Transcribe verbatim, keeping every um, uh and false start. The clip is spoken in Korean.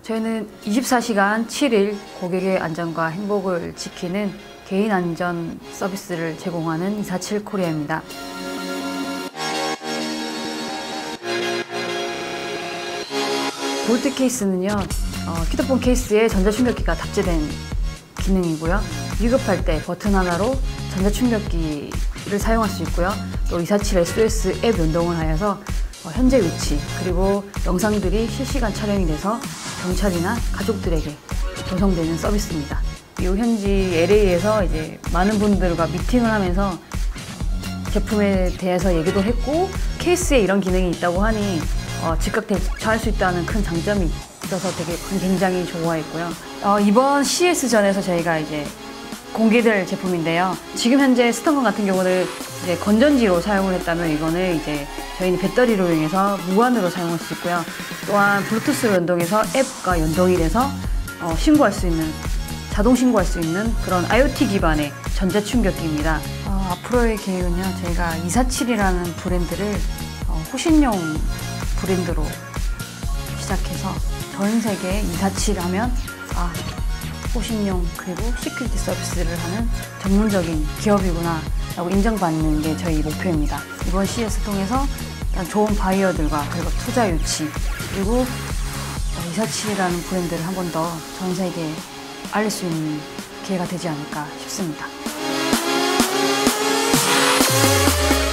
저희는 이십사 시간 칠 일 고객의 안전과 행복을 지키는 개인 안전 서비스를 제공하는 이사칠 코리아입니다. 볼트 케이스는요, 어, 휴대폰 케이스에 전자충격기가 탑재된 기능이고요. 위급할 때 버튼 하나로 전자충격기를 사용할 수 있고요. 또 이사칠 에스오에스 앱 연동을 하여서 어, 현재 위치 그리고 영상들이 실시간 촬영이 돼서 경찰이나 가족들에게 전송되는 서비스입니다. 이 현지 엘에이에서 이제 많은 분들과 미팅을 하면서 제품에 대해서 얘기도 했고, 케이스에 이런 기능이 있다고 하니 어, 즉각 대처할 수 있다는 큰 장점이 있어서 되게 굉장히 좋아했고요. 어, 이번 씨이에스전에서 저희가 이제 공개될 제품인데요. 지금 현재 스턴건 같은 경우는 이제 건전지로 사용을 했다면, 이거는 이제 저희는 배터리로 이용해서 무관으로 사용할 수 있고요. 또한 블루투스로 연동해서 앱과 연동이 돼서 어, 신고할 수 있는, 자동 신고할 수 있는 그런 아이오티 기반의 전자충격기입니다. 어, 앞으로의 계획은요, 저희가 이사칠이라는 브랜드를 어, 호신용 브랜드로 시작해서 전 세계 이사칠 하면 아, 호신용 그리고 시큐리티 서비스를 하는 전문적인 기업이구나 라고 인정받는 게 저희 목표입니다. 이번 씨이에스 통해서 일단 좋은 바이어들과 그리고 투자 유치 그리고 이사칠이라는 브랜드를 한 번 더 전 세계에 알릴 수 있는 기회가 되지 않을까 싶습니다.